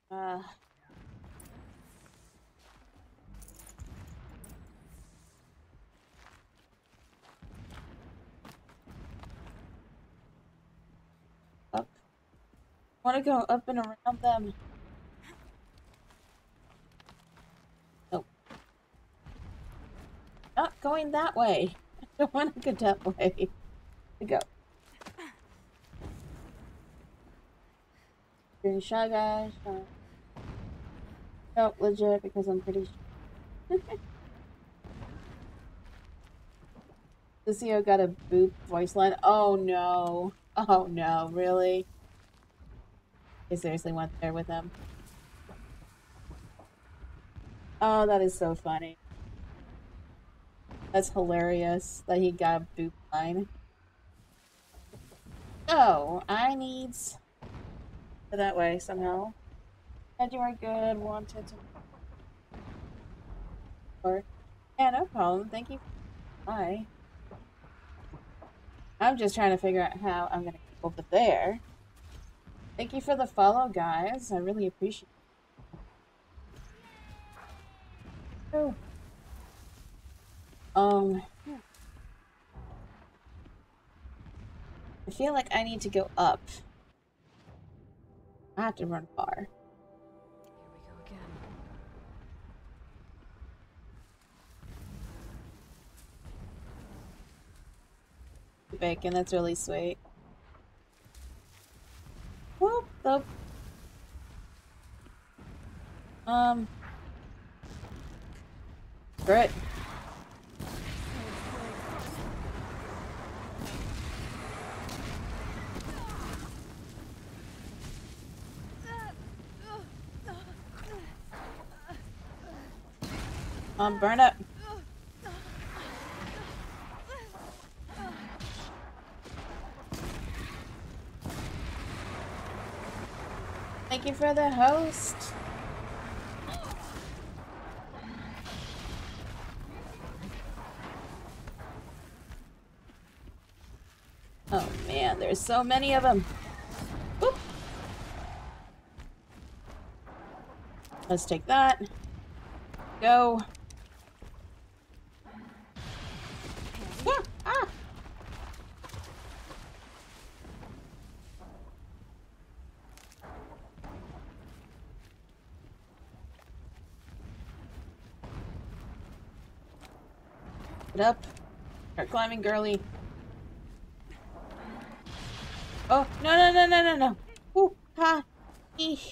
Uh, Up. I want to go up and around them. Nope. Not going that way. I don't want to go that way. Go. Pretty shy guy. Shy. Nope, legit, because I'm pretty sure. Lucio got a boop voice line. Oh no. Oh no, really? I seriously went there with him. Oh, that is so funny. That's hilarious that he got a boop line. Oh, I need that way somehow. And you are good. Wanted to. Or yeah, no problem. Thank you. Bye. I'm just trying to figure out how I'm gonna get over there. Thank you for the follow, guys. I really appreciate it. Oh. Yeah. I feel like I need to go up. I have to run far. Here we go again. Bacon, that's really sweet. Whoop, the Grit. Burn up. Thank you for the host. Oh man, there's so many of them. Whoop. Let's take that. Go. Ah, ah. Get up. Start climbing, girly. Oh, no, no, no, no, no, no. Ooh, ha, eesh.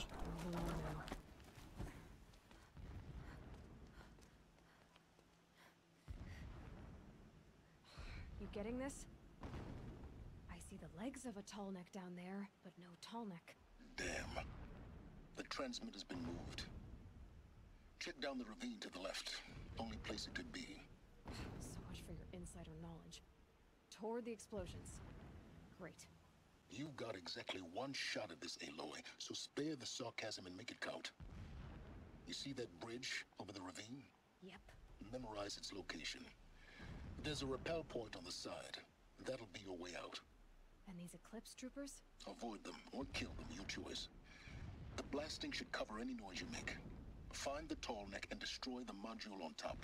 You getting this? I see the legs of a tall neck down there, but no tall neck. Damn. The transmitter's been moved. Check down the ravine to the left. Only place it could be. So much for your insider knowledge. Toward the explosions. Great. You've got exactly one shot at this, Aloy, so spare the sarcasm and make it count. You see that bridge over the ravine? Yep. Memorize its location. There's a rappel point on the side. That'll be your way out. And these Eclipse troopers? Avoid them or kill them, your choice. The blasting should cover any noise you make. Find the tall neck and destroy the module on top.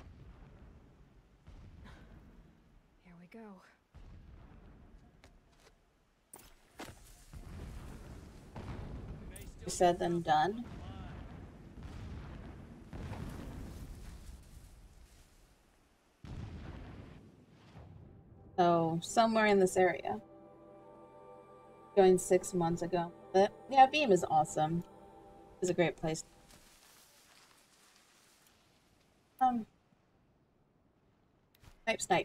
Here we go. Said then done. So somewhere in this area. Joined 6 months ago. But yeah, Beam is awesome. It's a great place. Snipe.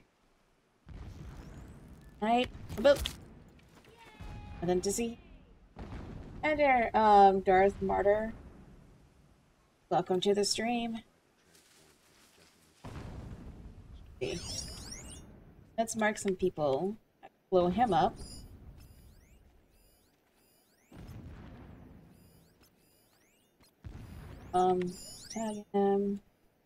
Snipe. Boop. And then to see. And there, Darth Martyr. Welcome to the stream. Okay. Let's mark some people. Blow him up. Tag him.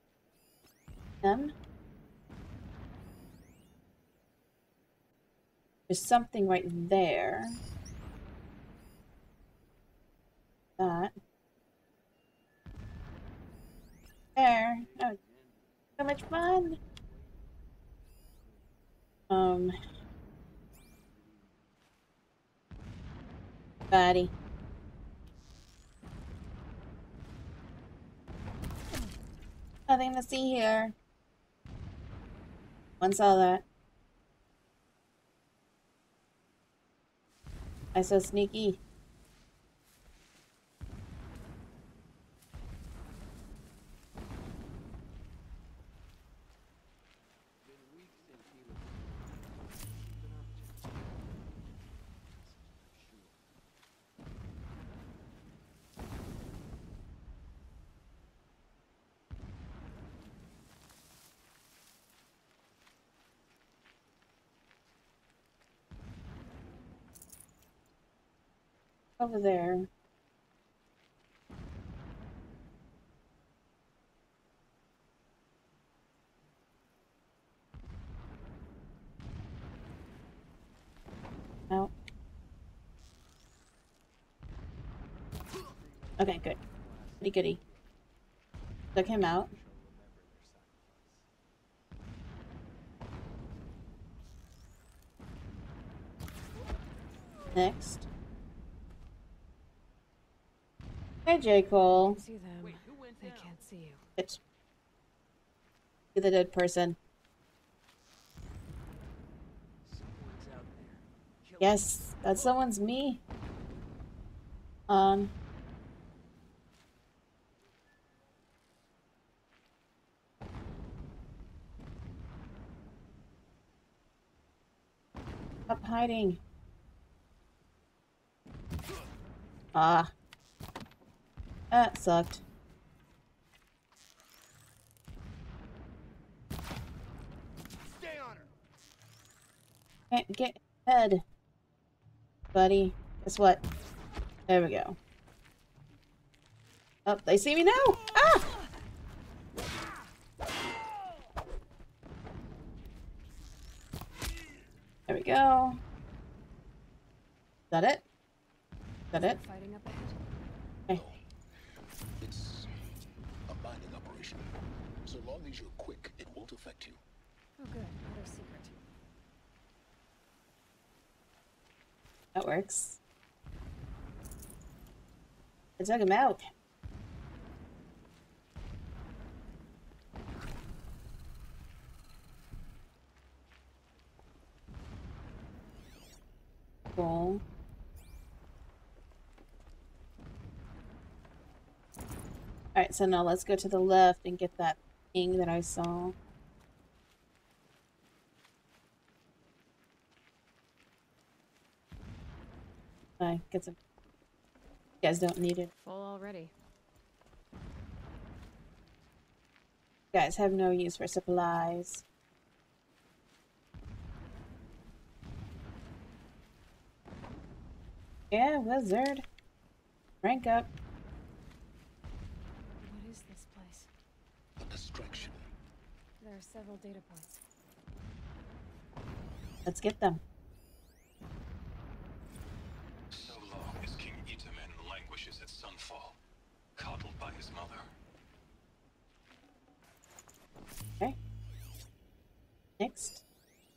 There's something right there. That. there. Oh, so much fun. Buddy. Nothing to see here. One saw that. I so sneaky. Over there. No. Okay, good. Goody goody. Took him out. Next. Hey, J. Cole. See them. They can't see you. It's the dead person. Yes, that someone's me. Stop hiding. Ah. That sucked. Stay on her. Can't get head. Buddy. Guess what? There we go. Oh, they see me now! Ah! There we go. Is that it? Is that it? Fighting up ahead. Okay. It's a mining operation. So long as you're quick, it won't affect you. Oh, good. Another secret. That works. I took him out. Cool. Alright, so now let's go to the left and get that thing that I saw. I get some. You guys don't need it. Full already. You guys have no use for supplies. Yeah, wizard. Rank up. What is this place? A distraction. There are several data points. Let's get them. So long as King Itamen languishes at Sunfall, coddled by his mother. Okay. Next.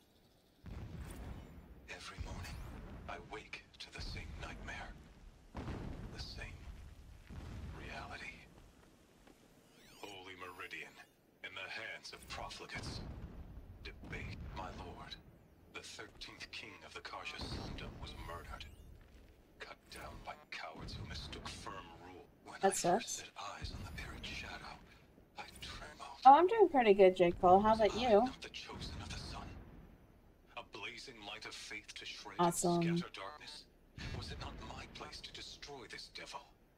Every morning, I wake to the same nightmare. The same reality. Holy Meridian, in the hands of profligates. Debate, my lord. The 13th king of the Karja Sunda was murdered. Cut down by cowards who mistook firm rule. When That I sucks. first set eyes on the Buried Shadow, I trembled. Oh, I'm doing pretty good, J. Cole. How about you? Not the chosen of the sun. A blazing light of faith to shred Awesome. and scatter darkness. Was it not my place to destroy this devil?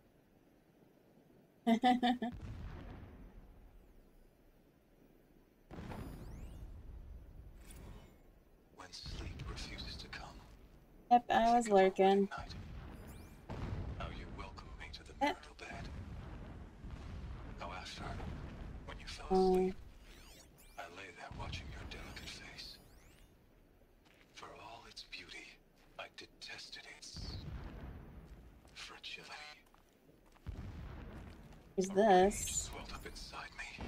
When sleep refuses to come. Yep, I was think of our lurking. wedding night. How you welcomed me to the Yep. marital bed. How after, when you fell Oh. asleep, I lay there watching your delicate face. For all its beauty, I detested its fragility. Who's A rage this? swelled up inside me.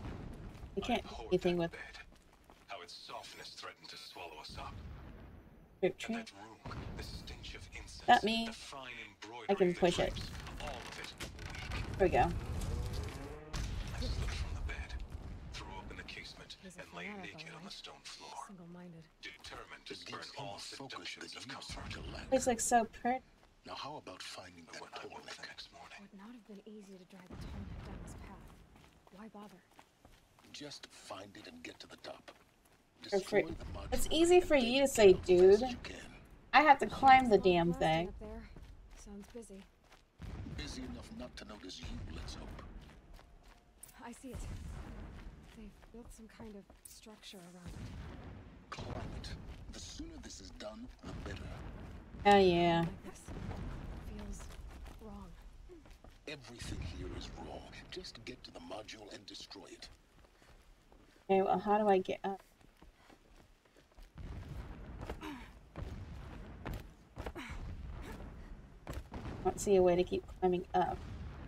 I can't do abhorred anything that with bed. How its softness threatened to swallow us up. Drip And tree. that room, the stench of incense, That me. the fine embroidery, I can the push it. drapes, all of it weak. There we go. I slipped from the bed, threw open the casement, He's a and lay fanatic, naked on alright. the stone floor, Single-minded. determined to It spurn gives him all a focus seductions that of you comfort. seem to lack. Looks like so pretty. Now how about finding But that when I woke the turtleneck? next morning, Would not have been easy to drag the Tolnek down this path. Why bother? Just find it and get to the top. Or for- Destroy the module It's easy for and you take to it say, down as fast dude. as you can. I have to climb the Small damn blasting thing. up there. Sounds busy. Busy enough not to notice you, let's hope. I see it. They've built some kind of structure around it. Climb it. The sooner this is done, the better. Oh yeah. Like this. Feels wrong. Everything here is wrong. Just get to the module and destroy it. Okay, well, how do I get up? I don't see a way to keep climbing up.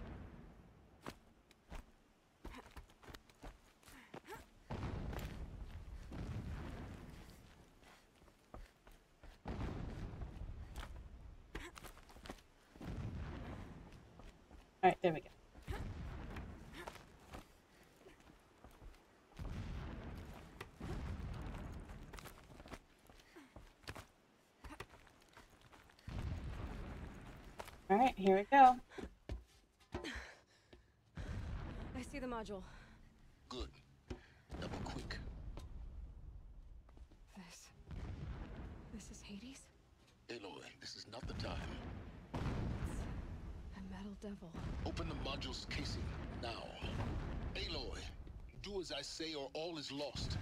Alright, there we go. Alright, here we go. I see the module. Good. Double quick. This is Hades? Aloy, this is not the time. A metal devil. Open the module's casing, now. Aloy, do as I say or all is lost.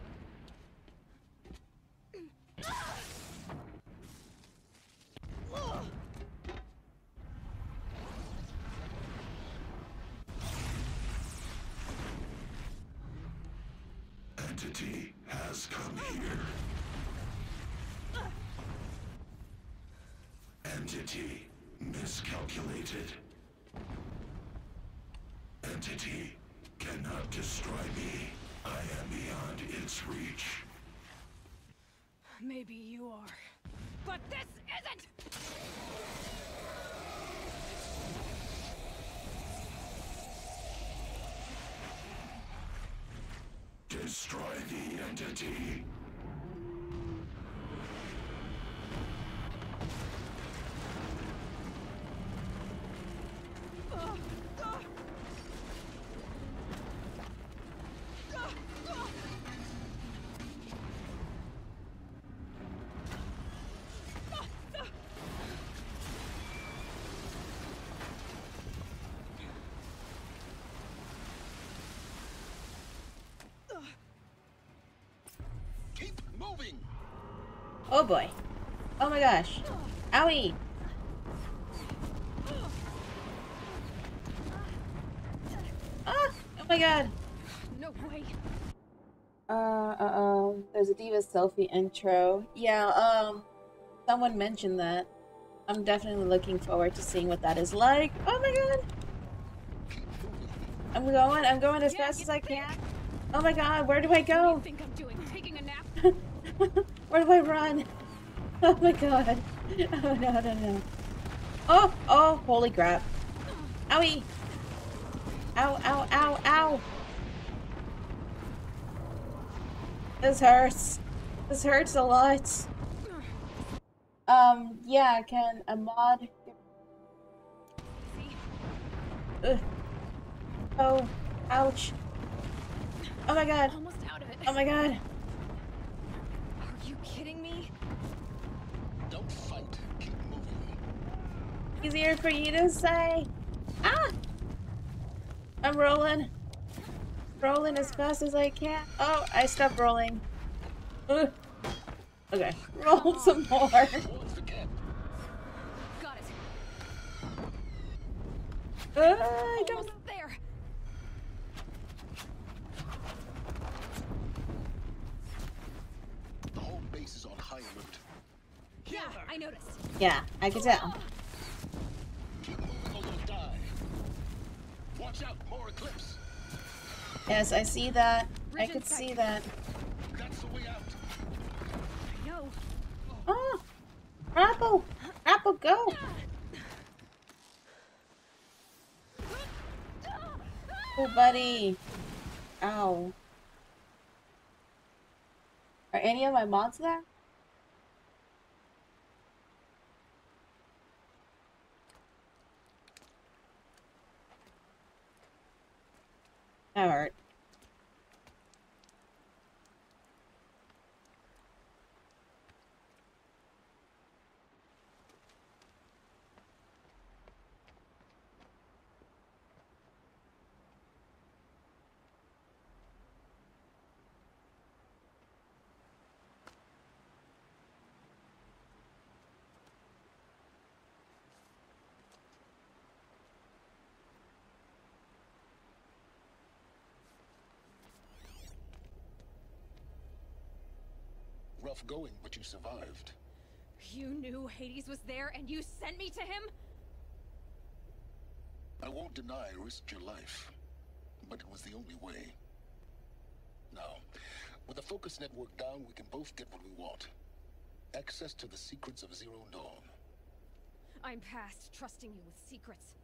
Entity has come here. Entity miscalculated. Entity cannot destroy me. I am beyond its reach. Maybe you are. But this isn't! Destroy the entity. Keep moving! Oh boy. Oh my gosh. Owie! Ah! Oh my god! No way! There's a Diva selfie intro. Yeah, someone mentioned that. I'm definitely looking forward to seeing what that is like. Oh my god! I'm going as fast as I can. Oh my god, where do I What do go? you think I'm doing? Taking a nap? Where do I run? Oh my god. Oh no, no, no. Oh, oh, holy crap. Owie! Ow, ow, ow, ow! This hurts. This hurts a lot. Yeah, can a mod... See? Ugh. Oh, ouch. Oh my god. Almost out of it. Oh my god. Are you kidding me? Don't fight. Keep moving. Easier for you to say. Ah! I'm rolling. Rolling as fast as I can. Oh, I stopped rolling. Ugh. Okay, roll some more. Towards the camp. Got it. I don't... Almost there. The whole base is on high alert. Yeah, I noticed. Yeah, I can tell. Keep moving or you'll die. Watch out, more Eclipse. Yes, I see that. Bridge I could in sight. see that. That's the way out. I know. Oh! Apple! Apple, go! Oh, buddy. Ow. Are any of my mods there? That hurt. Rough going, but you survived. You knew Hades was there and you sent me to him? I won't deny I risked your life, but it was the only way. Now, with the focus network down, we can both get what we want. Access to the secrets of Zero Dawn. I'm past trusting you with secrets.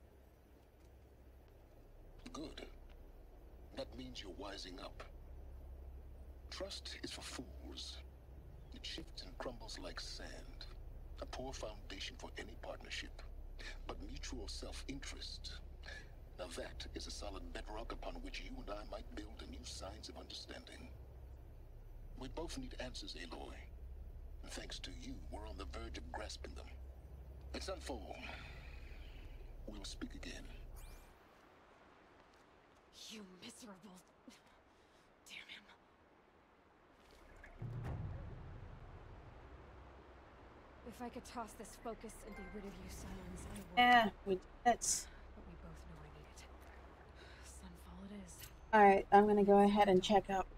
Good. That means you're wising up. Trust is for fools. It shifts and crumbles like sand. A poor foundation for any partnership. But mutual self-interest, now that is a solid bedrock upon which you and I might build a new science of understanding. We both need answers, Aloy. And thanks to you, we're on the verge of grasping them. It's unfold. We'll speak again. You miserable... Damn him. If I could toss this focus and be rid of you, Scions, I would. Yeah, we did it. But we both know I need it. Sunfall it is. Alright, I'm gonna go ahead and check out.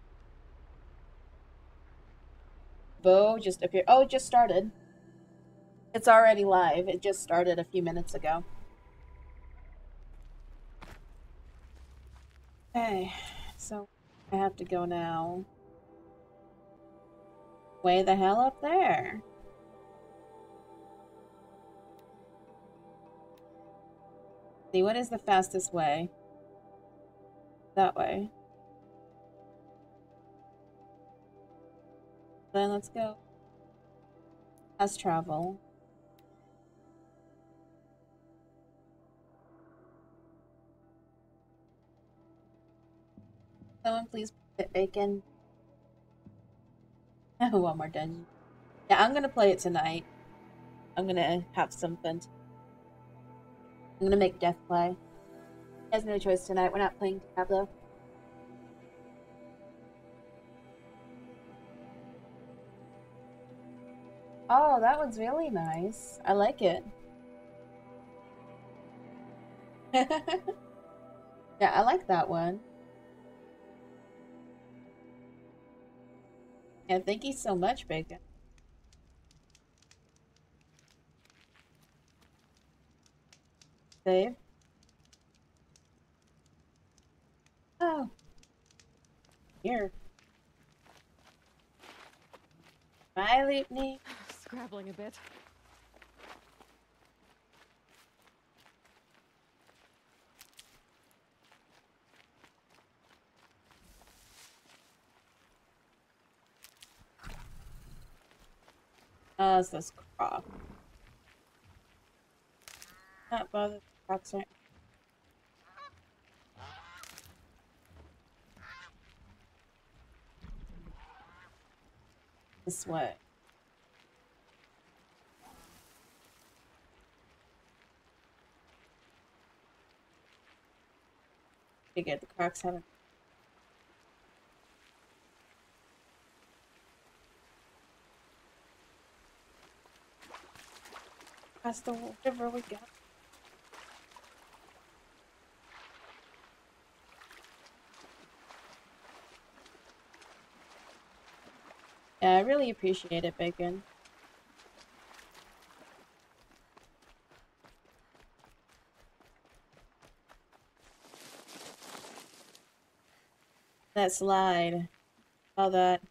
Bo just appeared. Oh, it just started. It's already live. It just started a few minutes ago. Okay, so I have to go now. Way the hell up there. See, what is the fastest way? That way. Then let's go. Fast travel. Someone please put bacon. One more dungeon. Yeah, I'm gonna play it tonight. I'm gonna have some fun. I'm gonna make Death play. He has no choice tonight. We're not playing Diablo. Oh, that one's really nice. I like it. Yeah, I like that one. Yeah, thank you so much, Bacon. Save. Oh. Here. Bye, Loopney. Scrabbling a bit. Oh, it's this croc. Not bother the crocs right. This way. Figured the crocs haven't. Past the river we go. Yeah, I really appreciate it, Bacon. That slide. All that.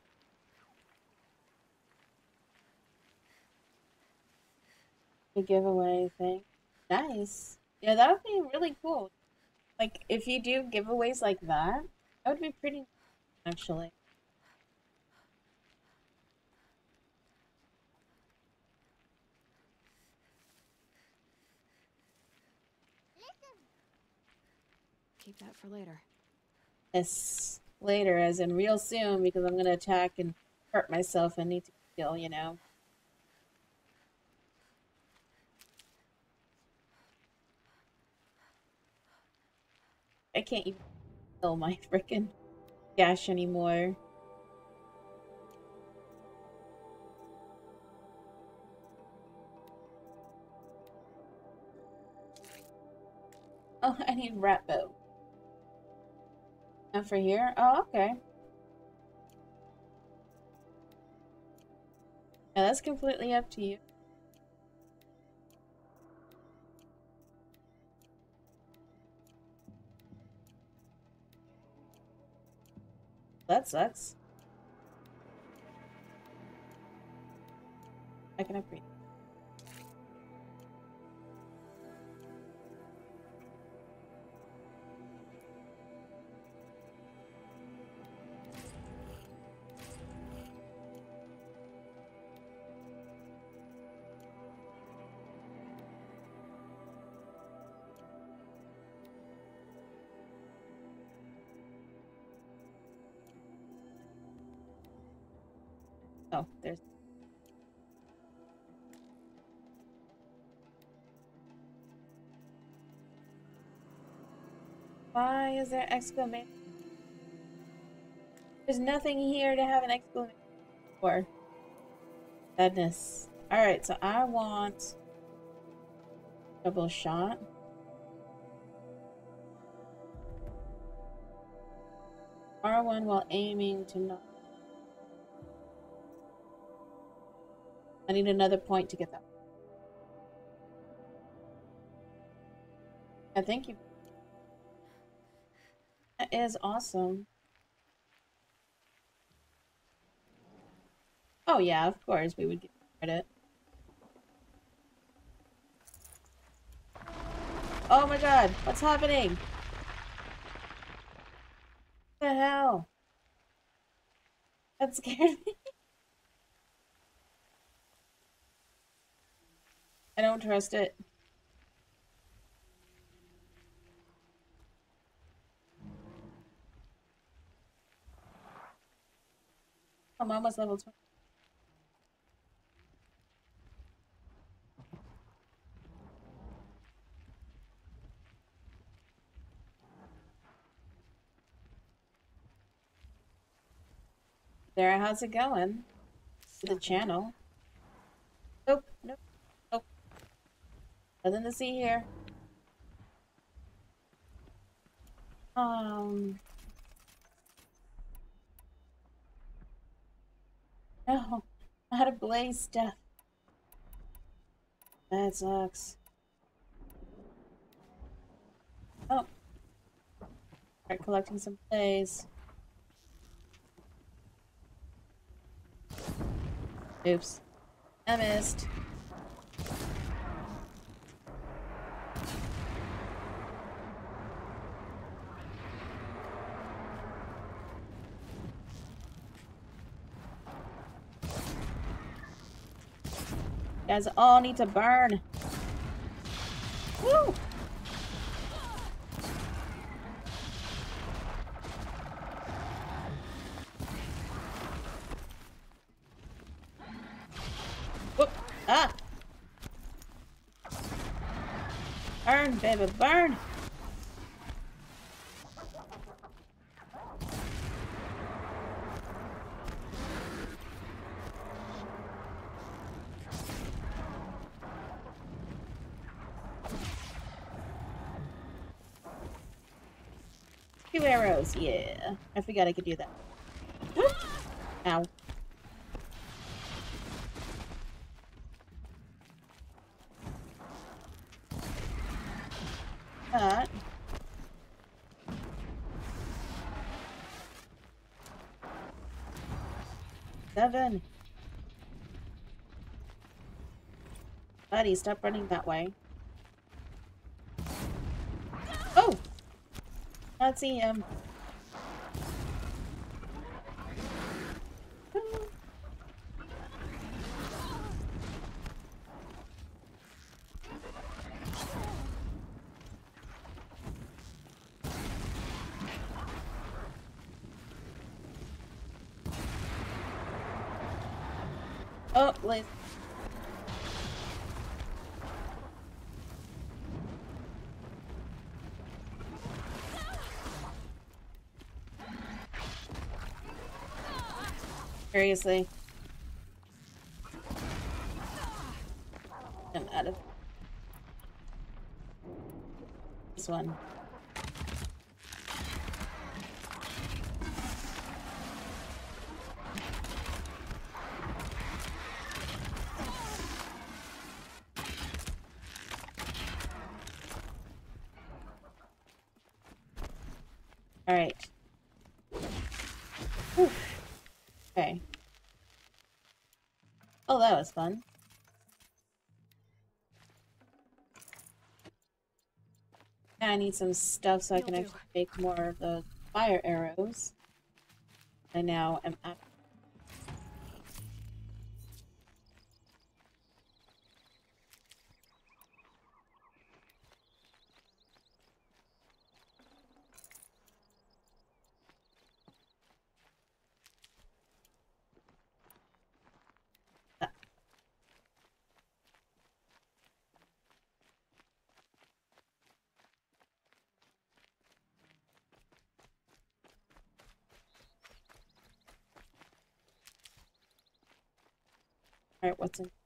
The giveaway thing. Nice. Yeah, that would be really cool. Like, if you do giveaways like that, that would be pretty, actually. Keep that for later. Yes, later, as in real soon, because I'm gonna attack and hurt myself and need to heal, you know. I can't even heal my freaking gash anymore. Oh, I need rat bow. Not for here? Oh, okay. Yeah, that's completely up to you. That sucks. I can upgrade. Oh, there's. Why is there exclamation? There's nothing here to have an exclamation for. Sadness. Alright, so I want double shot. R1 while aiming to not. I need another point to get that. Yeah, thank you. That is awesome. Oh yeah, of course we would get credit. Oh my god, what's happening? What the hell? That scared me. I don't trust it. I'm almost level 20. There, how's it going? To the channel. Nope, nope, nope. Nothing to see here. No, not a blaze stuff. That sucks. Oh. Start collecting some blaze. Oops. I missed. You guys all need to burn. Woo! Whoop! Ah! Burn, baby, burn! Two arrows, yeah. I forgot I could do that. Ow. That. 7. Buddy, stop running that way. Oh! Not see him. Oh, Liz. Seriously. I'm out of this one. All right. Whew. Okay. Oh, that was fun. I need some stuff so I can actually make more of the fire arrows. I now am at. Alright, what's in?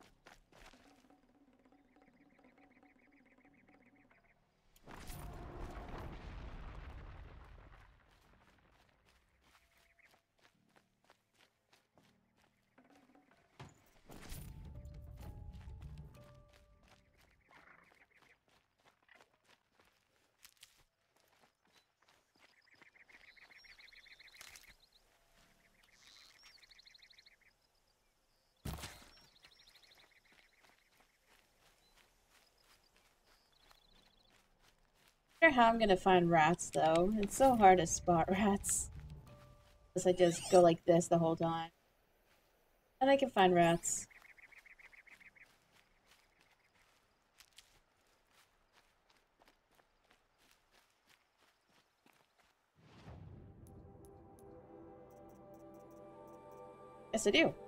I wonder how I'm gonna find rats though. It's so hard to spot rats. Unless I just go like this the whole time. And I can find rats. Yes, I do.